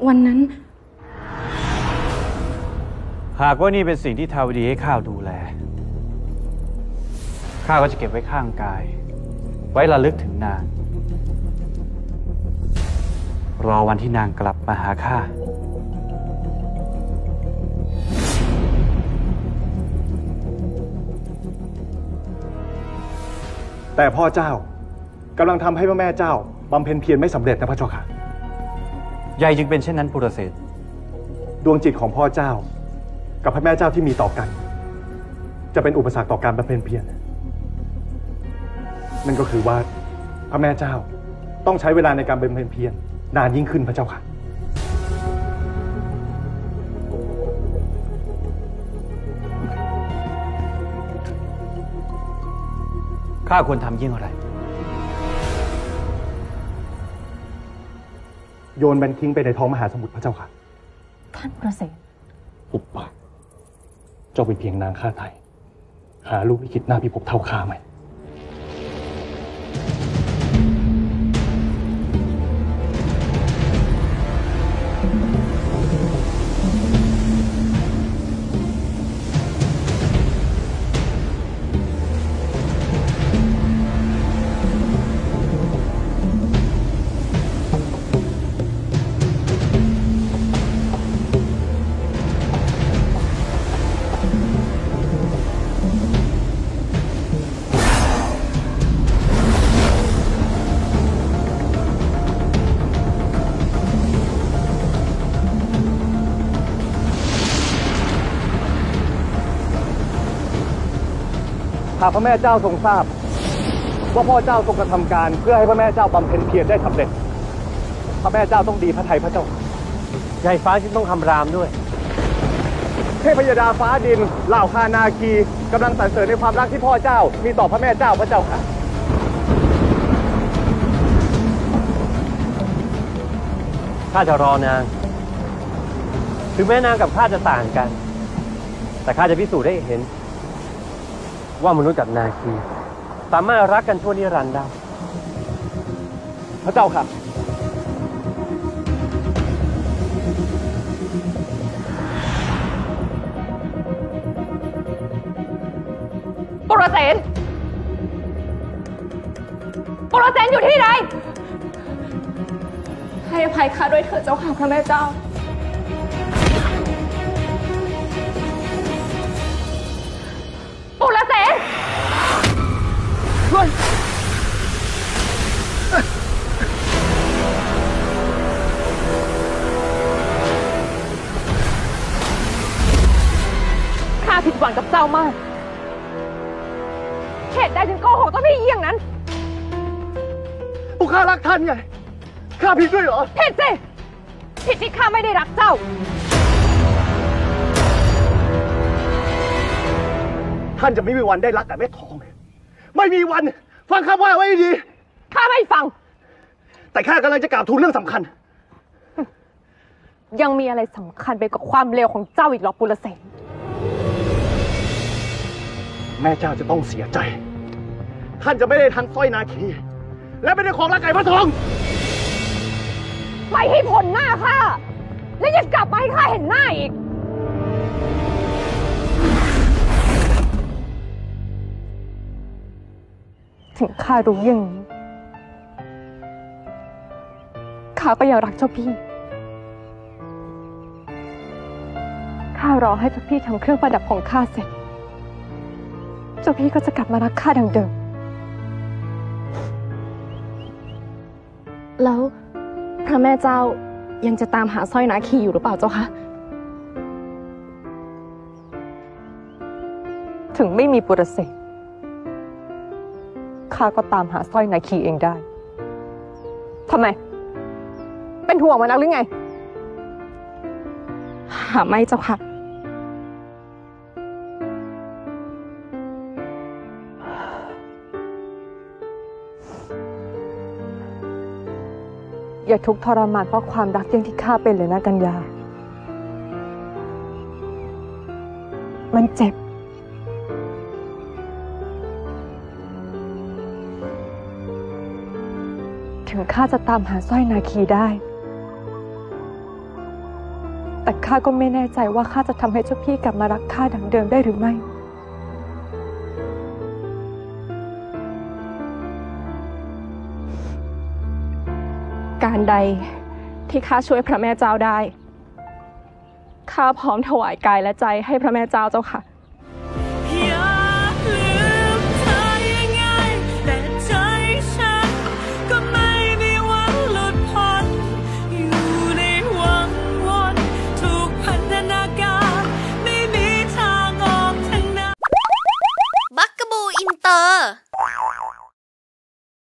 วันนั้นหากว่านี่เป็นสิ่งที่ทาวดีให้ข้าดูแลข้าก็จะเก็บไว้ข้างกายไว้ระลึกถึงนางรอวันที่นางกลับมาหาข้าแต่พ่อเจ้ากำลังทำให้พระแม่เจ้าบำเพ็ญเพียรไม่สำเร็จนะพระเจ้าค่ะใหญ่จึงเป็นเช่นนั้นปุรเสนดวงจิตของพ่อเจ้ากับพระแม่เจ้าที่มีต่อกันจะเป็นอุปสรรคต่อการบำเพ็ญเพียรนั่นก็คือว่าพระแม่เจ้าต้องใช้เวลาในการบำเพ็ญเพียรนานยิ่งขึ้นพระเจ้าค่ะข้าควรทำยิ่งอะไรโยนมันทิ้งไปในท้องมหาสมุทรพระเจ้าค่ะท่านประเสริฐอุปปากเจ้าเป็นเพียงนางข้าไทยหาลูกลิขิตหน้าพิภพเท่าข้าไหมหากพระแม่เจ้าทรงทราบว่าพ่อเจ้าทรงกระทำการเพื่อให้พระแม่เจ้าบำเพ็ญเพียรได้สำเร็จพระแม่เจ้าต้องดีพระทัยพระเจ้าใหญ่ฟ้าจึงต้องคำรามด้วยเทพยดาฟ้าดินเหล่าคานาคีกำลังสรรเสริญในความรักที่พ่อเจ้ามีต่อพระแม่เจ้าพระเจ้าค่ะข้าจะรอนางถึงแม้นางกับข้าจะต่างกันแต่ข้าจะพิสูจน์ให้เห็นว่ามนุษย์กับนาคีสามารถรักกันชั่วนิรันดร์ได้พระเจ้าค่ะปุรเสนอยู่ที่ไหนให้อภัยข้าด้วยเถิดเจ้าค่ะพระแม่เจ้าปุรเสนข้าผิดหวังกับเจ้ามากเหตุใดถึงโกหกต้องพี่เยี่ยงนั้นข้ารักท่านไงข้าผิดด้วยเหรอผิดสิผิดที่ข้าไม่ได้รักเจ้าท่านจะไม่มีวันได้รักแต่แม่ทองไม่มีวันฟังข้าว่าไว้ดีข้าไม่ฟังแต่ข้ากำลังจะกล่าวทูลเรื่องสำคัญยังมีอะไรสำคัญไปกว่าความเลวของเจ้าอีกหรอปุรเสนแม่เจ้าจะต้องเสียใจท่านจะไม่ได้ทั้งสร้อยนาคีและไม่ได้ของรักไก่พระทองไปให้พ้นหน้าข้าและอย่ากลับมาให้ข้าเห็นหน้าอีกถึงข้ารู้อย่างนี้ข้าก็ยังรักเจ้าพี่ข้ารอให้เจ้าพี่ทำเครื่องประดับของข้าเสร็จเจ้าพี่ก็จะกลับมารักข้าดังเดิมแล้วพระแม่เจ้ายังจะตามหาสร้อยนาคีอยู่หรือเปล่าเจ้าคะถึงไม่มีปุรเสนข้าก็ตามหาสร้อยนาคีเองได้ทำไมเป็นห่วงมันนักหรือไงหาไม่เจ้าค่ะอย่าทุกข์ทรมานเพราะความรักอย่างที่ข้าเป็นเลยนะกัญญามันเจ็บถึงข้าจะตามหาสร้อยนาคีได้แต่ข้าก็ไม่แน่ใจว่าข้าจะทำให้เจ้าพี่กลับมารักข้าดังเดิมได้หรือไม่การใดที่ข้าช่วยพระแม่เจ้าได้ ข้าพร้อมถวายกายและใจให้พระแม่เจ้าเจ้าค่ะ